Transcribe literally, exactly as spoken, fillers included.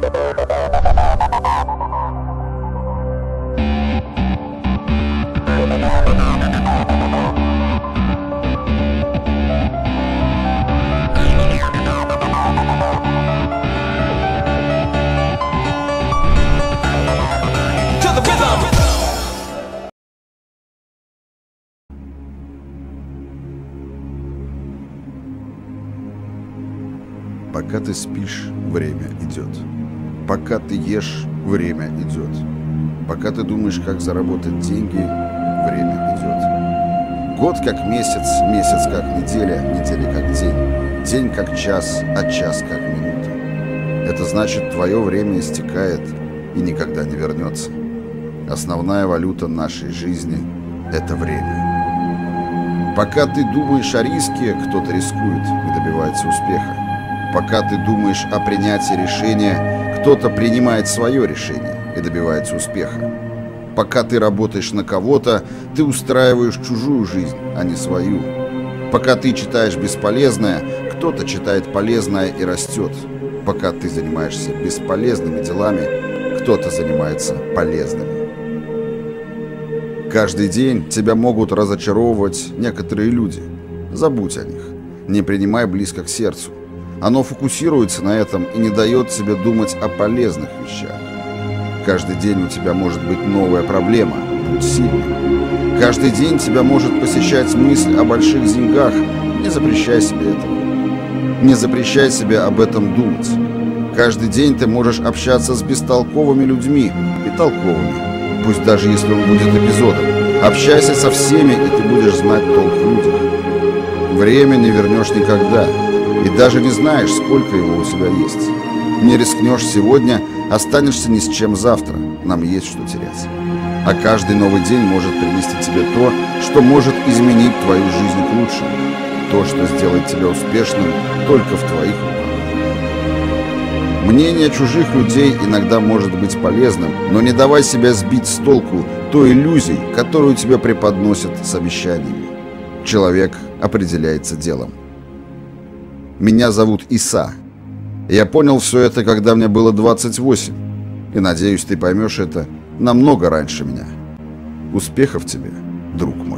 Пока ты спишь, время идет. Пока ты ешь, время идет. Пока ты думаешь, как заработать деньги, время идет. Год как месяц, месяц как неделя, неделя как день, день как час, а час как минута. Это значит, твое время истекает и никогда не вернется. Основная валюта нашей жизни – это время. Пока ты думаешь о риске, кто-то рискует и добивается успеха. Пока ты думаешь о принятии решения, кто-то принимает свое решение и добивается успеха. Пока ты работаешь на кого-то, ты устраиваешь чужую жизнь, а не свою. Пока ты читаешь бесполезное, кто-то читает полезное и растет. Пока ты занимаешься бесполезными делами, кто-то занимается полезными. Каждый день тебя могут разочаровывать некоторые люди. Забудь о них. Не принимай близко к сердцу. Оно фокусируется на этом и не дает тебе думать о полезных вещах. Каждый день у тебя может быть новая проблема. Будь сильным. Каждый день тебя может посещать мысль о больших деньгах. Не запрещай себе этого. Не запрещай себе об этом думать. Каждый день ты можешь общаться с бестолковыми людьми и толковыми. Пусть даже если он будет эпизодом. Общайся со всеми, и ты будешь знать толк в людях. Время не вернешь никогда. И даже не знаешь, сколько его у тебя есть. Не рискнешь сегодня, останешься ни с чем завтра. Нам есть что терять. А каждый новый день может принести тебе то, что может изменить твою жизнь к лучшему. То, что сделает тебя успешным только в твоих руках. Мнение чужих людей иногда может быть полезным, но не давай себя сбить с толку той иллюзией, которую тебе преподносят с обещаниями. Человек определяется делом. Меня зовут Иса. Я понял все это, когда мне было двадцать восемь. И надеюсь, ты поймешь это намного раньше меня. Успехов тебе, друг мой.